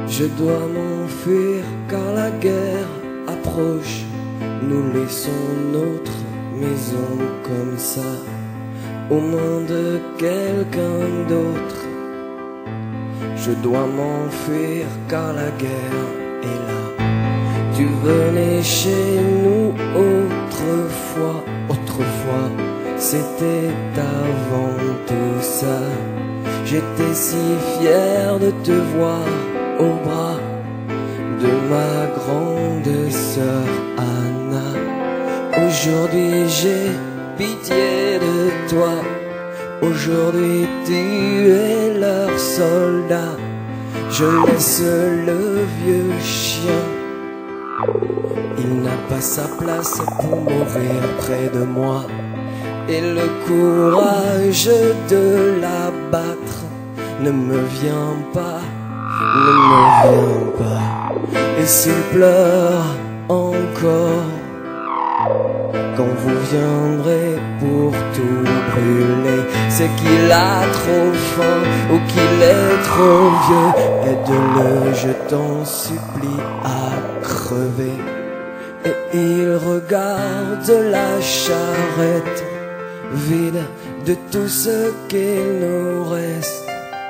Je dois m'enfuir car la guerre approche. Nous laissons notre maison comme ça aux mains de quelqu'un d'autre. Je dois m'enfuir car la guerre est là. Tu venais chez nous autrefois, c'était avant tout ça. J'étais si fier de te voir au bras de ma grande sœur Anna. Aujourd'hui j'ai pitié de toi. Aujourd'hui tu es leur soldat. Je laisse le vieux chien. Il n'a pas sa place pour mourir près de moi. Et le courage de l'abattre ne me vient pas, ne me vient pas. Et s'il pleure encore, quand vous viendrez pour tout brûler, c'est qu'il a trop faim ou qu'il est trop vieux. Aide-le, je t'en supplie, à crever. Et il regarde la charrette vide de tout ce qu'il nous reste,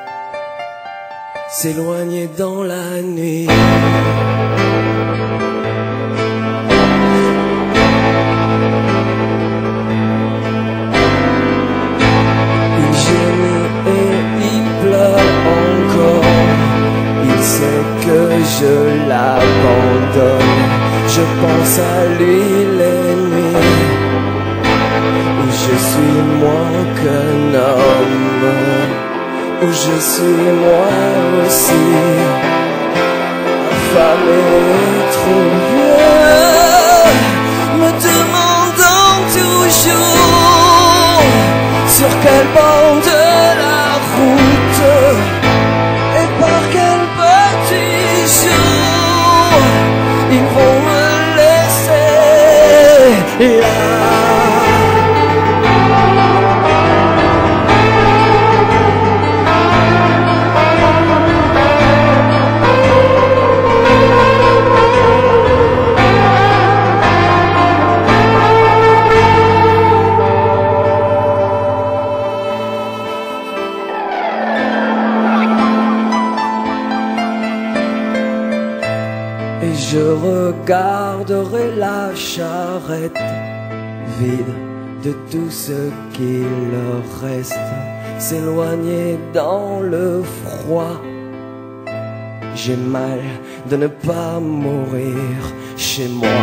s'éloigner dans la nuit. Il gémit et il pleure encore. Il sait que je l'abandonne. Je pense à lui les nuits où je suis moins qu'un homme, où je suis moi aussi, affamé et trop vieux, me demandant toujours sur quel bord de la route et par quel petit jour ils vont me laisser là. Et je regarderai la charrette vide de tout ce qu'il leur reste, s'éloigner dans le froid. J'ai mal de ne pas mourir chez moi.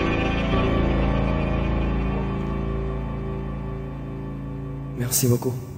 Merci beaucoup.